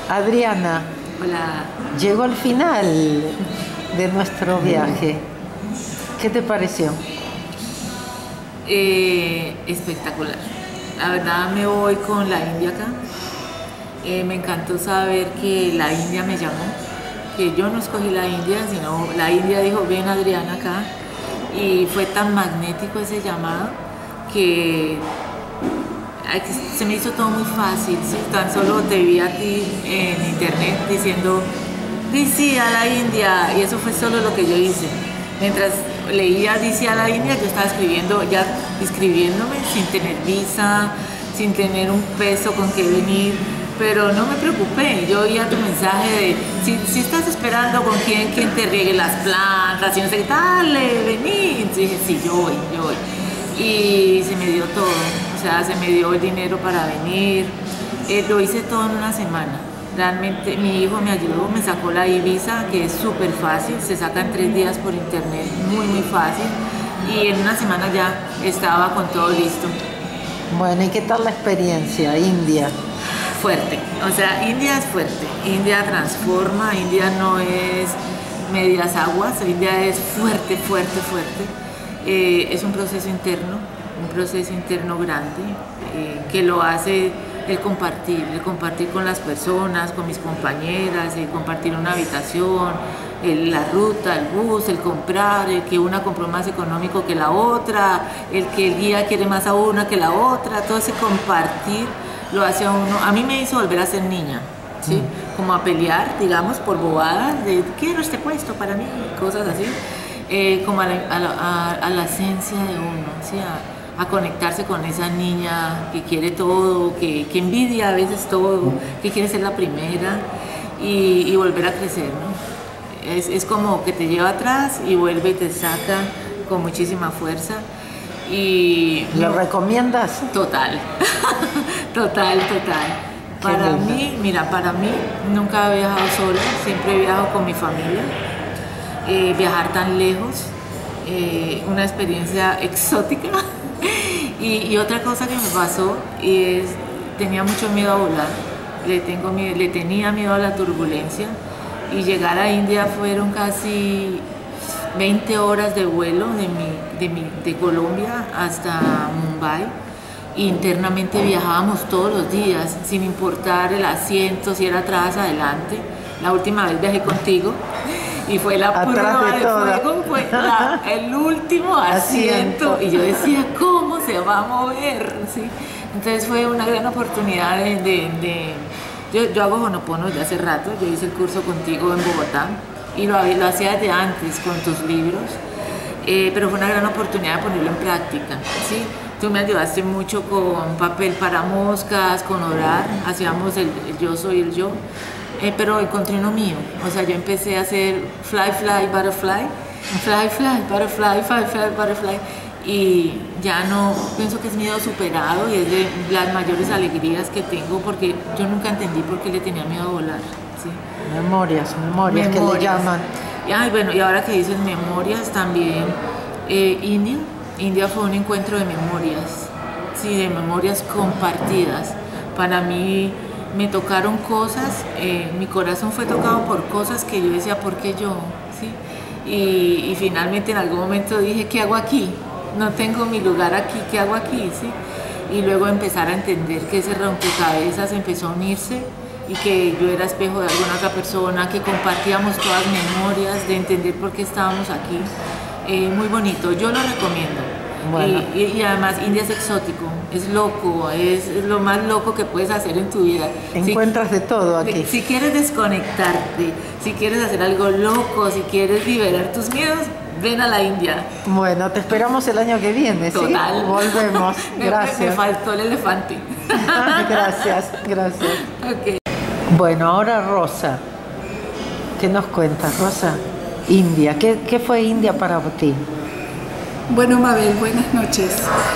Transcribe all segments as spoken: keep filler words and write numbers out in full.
Adriana, Hola. llegó al final de nuestro viaje. ¿Qué te pareció? Eh, espectacular. La verdad me voy con la India acá. Eh, me encantó saber que la India me llamó, que yo no escogí la India, sino la India dijo, ven Adriana acá. Y fue tan magnético ese llamado que se me hizo todo muy fácil, ¿sí? Tan solo te vi a ti en internet diciendo, sí, sí, a la India, y eso fue solo lo que yo hice. Mientras leía dice a la India, yo estaba escribiendo, ya escribiéndome sin tener visa, sin tener un peso con que venir, pero no me preocupé. Yo oía tu mensaje de, si, si estás esperando con quien, quien te riegue las plantas, y no sé qué, dale, vení. Entonces dije, sí, yo voy, yo voy. Y se me dio todo, o sea, se me dio el dinero para venir, eh, lo hice todo en una semana. Realmente mi hijo me ayudó, me sacó la e-visa, que es súper fácil, se saca en tres días por internet, muy muy fácil, y en una semana ya estaba con todo listo. Bueno, ¿y qué tal la experiencia, India? Fuerte, o sea, India es fuerte, India transforma, India no es medias aguas, India es fuerte, fuerte, fuerte. Eh, es un proceso interno, un proceso interno grande, eh, que lo hace el compartir, el compartir con las personas, con mis compañeras, el compartir una habitación, el, la ruta, el bus, el comprar, el que una compró más económico que la otra, el que el guía quiere más a una que la otra, todo ese compartir lo hace a uno. A mí me hizo volver a ser niña, ¿sí? Mm. Como a pelear, digamos, por bobadas, de quiero este puesto para mí, cosas así. Eh, como a la, a, la, a la esencia de uno, ¿sí? a, a conectarse con esa niña que quiere todo, que, que envidia a veces todo, que quiere ser la primera y, y volver a crecer, ¿no? Es, es como que te lleva atrás y vuelve y te saca con muchísima fuerza. Y ¿Lo recomiendas? Total, total, total. Para mí, mira, para mí nunca he viajado sola, siempre he viajado con mi familia. Eh, viajar tan lejos, eh, una experiencia exótica. y, y otra cosa que me pasó es, tenía mucho miedo a volar, le, tengo, le tenía miedo a la turbulencia, y llegar a India fueron casi veinte horas de vuelo de, mi, de, mi, de Colombia hasta Mumbai. Internamente viajábamos todos los días, sin importar el asiento, si era atrás, adelante. La última vez viajé contigo y fue la Atrás prueba de, de fuego, fue la, el último asiento. asiento y yo decía, ¿cómo se va a mover? ¿Sí? Entonces fue una gran oportunidad de... de, de yo, yo hago Ho'oponopono desde hace rato, yo hice el curso contigo en Bogotá y lo, lo hacía desde antes con tus libros, eh, pero fue una gran oportunidad de ponerlo en práctica, ¿sí? Tú me ayudaste mucho con papel para moscas, con orar, hacíamos el, el yo soy el yo. Eh, pero encontré uno mío, o sea, yo empecé a hacer fly, fly, butterfly, fly, fly, butterfly, fly, fly, butterfly, y ya no, pienso que es miedo superado y es de las mayores alegrías que tengo, porque yo nunca entendí por qué le tenía miedo a volar, ¿sí? Memorias, memorias, memorias. Que le llaman. Y, ay, bueno, y ahora que dices memorias también, eh, India, India fue un encuentro de memorias, sí, de memorias compartidas. Para mí, me tocaron cosas, eh, mi corazón fue tocado por cosas que yo decía, ¿por qué yo? ¿Sí? Y, y finalmente en algún momento dije, ¿qué hago aquí? No tengo mi lugar aquí, ¿qué hago aquí? ¿Sí? Y luego empezar a entender que ese rompecabezas empezó a unirse y que yo era espejo de alguna otra persona, que compartíamos todas memorias, de entender por qué estábamos aquí. Eh, muy bonito, yo lo recomiendo. Bueno. Y, y, y además India es exótico, es loco, es, es lo más loco que puedes hacer en tu vida. Encuentras si, de todo aquí. Si quieres desconectarte, si quieres hacer algo loco, si quieres liberar tus miedos, ven a la India. Bueno, te esperamos el año que viene. Total. ¿Sí? Volvemos. Gracias. Me, me faltó el elefante. Gracias, gracias. Okay. Bueno, ahora Rosa. ¿Qué nos cuentas, Rosa? India. ¿Qué, qué fue India para ti? Bueno, Mabel, buenas noches.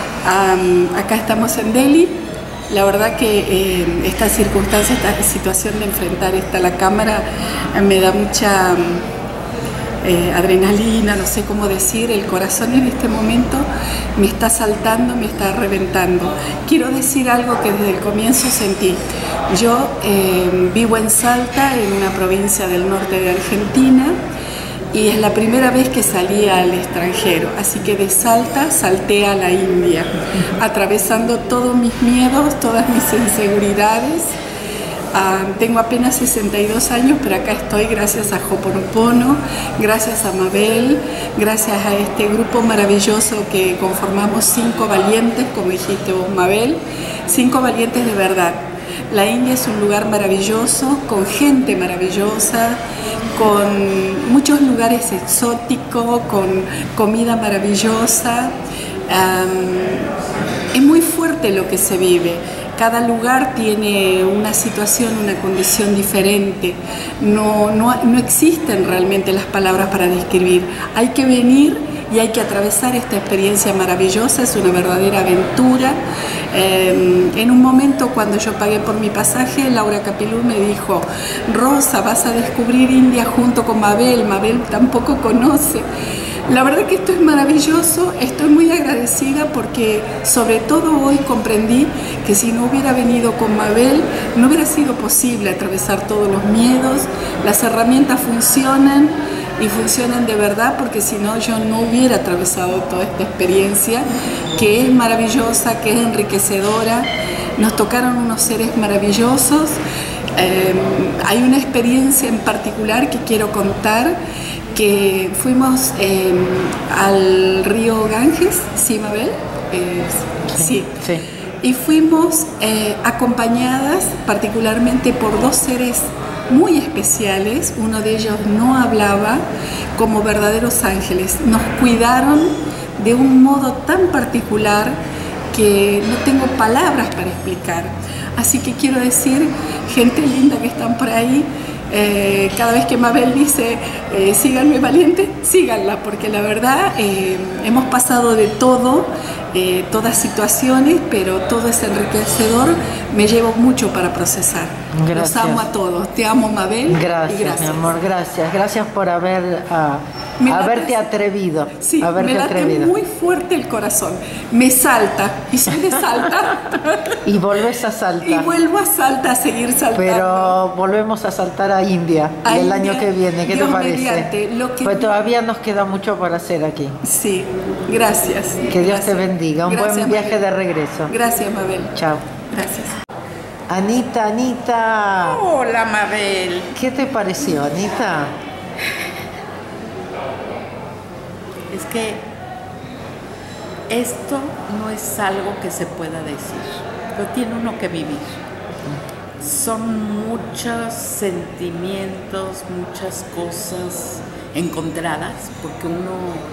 Um, acá estamos en Delhi. La verdad que eh, esta circunstancia, esta situación de enfrentar esta la cámara eh, me da mucha eh, adrenalina, no sé cómo decir, el corazón en este momento me está saltando, me está reventando. Quiero decir algo que desde el comienzo sentí. Yo eh, vivo en Salta, en una provincia del norte de Argentina, y es la primera vez que salí al extranjero, así que de Salta salté a la India, atravesando todos mis miedos, todas mis inseguridades. Uh, tengo apenas sesenta y dos años, pero acá estoy gracias a Ho'oponopono, gracias a Mabel, gracias a este grupo maravilloso que conformamos cinco valientes, como dijiste vos, Mabel, cinco valientes de verdad. La India es un lugar maravilloso, con gente maravillosa, con muchos lugares exóticos, con comida maravillosa. Um, es muy fuerte lo que se vive. Cada lugar tiene una situación, una condición diferente. No, no, no existen realmente las palabras para describir. Hay que venir y hay que atravesar esta experiencia maravillosa. Es una verdadera aventura. Eh, en un momento, cuando yo pagué por mi pasaje, Laura Capilú me dijo: Rosa, vas a descubrir India junto con Mabel. Mabel tampoco conoce. La verdad que esto es maravilloso, estoy muy agradecida porque sobre todo hoy comprendí que si no hubiera venido con Mabel no hubiera sido posible atravesar todos los miedos. Las herramientas funcionan y funcionan de verdad, porque si no yo no hubiera atravesado toda esta experiencia que es maravillosa, que es enriquecedora. Nos tocaron unos seres maravillosos. Eh, hay una experiencia en particular que quiero contar, que fuimos eh, al río Ganges, ¿sí, Mabel? Eh, sí. sí. sí. Y fuimos eh, acompañadas particularmente por dos seres muy especiales. Uno de ellos no hablaba, como verdaderos ángeles. Nos cuidaron de un modo tan particular que no tengo palabras para explicar. Así que quiero decir, gente linda que están por ahí, Eh, cada vez que Mabel dice eh, síganme valiente, síganla, porque la verdad eh, hemos pasado de todo, eh, todas situaciones, pero todo es enriquecedor. Me llevo mucho para procesar. Gracias. Los amo a todos. Te amo, Mabel. Gracias, y gracias. mi amor, gracias. Gracias por haber uh, haberte atrevido. Sí, haberte me late atrevido. muy fuerte el corazón. Me salta, y soy de Salta. Y volvés a Salta. Y vuelvo a Salta a seguir saltando. Pero volvemos a saltar a India a el India, año que viene. ¿Qué Dios te parece? Mediante, lo que... Pues todavía nos queda mucho por hacer aquí. Sí, gracias. Que Dios gracias. te bendiga. Un Gracias, buen viaje Mabel. de regreso. Gracias, Mabel. Chao. Gracias. Anita, Anita. Hola, Mabel. ¿Qué te pareció, Anita? Es que esto no es algo que se pueda decir, lo tiene uno que vivir. Son muchos sentimientos, muchas cosas encontradas, porque uno...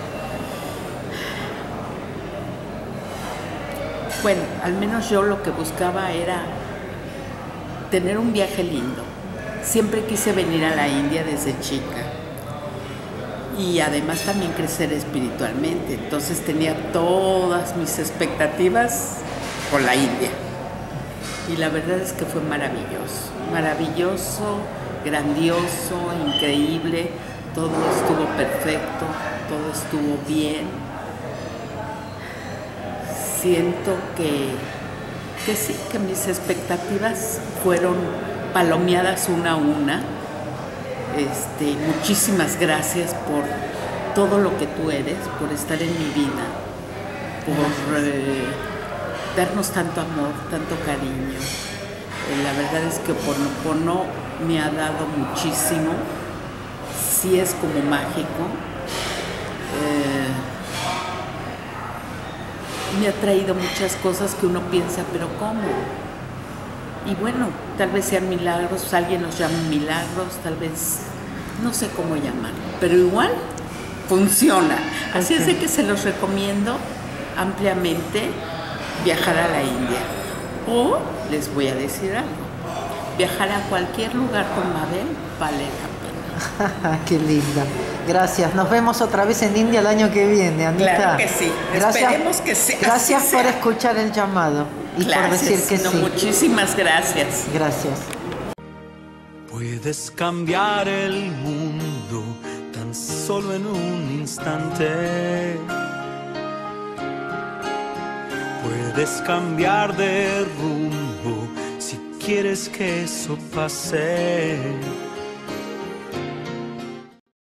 Bueno, al menos yo lo que buscaba era tener un viaje lindo. Siempre quise venir a la India desde chica. Y además también crecer espiritualmente. Entonces tenía todas mis expectativas con la India. Y la verdad es que fue maravilloso. Maravilloso, grandioso, increíble. Todo estuvo perfecto, todo estuvo bien. Siento que, que sí, que mis expectativas fueron palomeadas una a una. Este, muchísimas gracias por todo lo que tú eres, por estar en mi vida, por eh, darnos tanto amor, tanto cariño. Eh, la verdad es que Ho'oponopono me ha dado muchísimo, sí es como mágico. Eh, me ha traído muchas cosas que uno piensa, pero ¿cómo? Y bueno, tal vez sean milagros, alguien los llama milagros, tal vez, no sé cómo llamarlo, pero igual funciona. Así okay. Es de que se los recomiendo ampliamente viajar a la India. O, les voy a decir algo, viajar a cualquier lugar con Mabel vale la pena. Qué linda. Gracias. Nos vemos otra vez en India el año que viene, Anita. Claro que sí. Gracias, esperemos que sea. Gracias por sea. escuchar el llamado y gracias, por decir que no, sí. Muchísimas gracias. Gracias. Puedes cambiar el mundo tan tan solo en un instante. Puedes cambiar de rumbo si quieres que eso pase.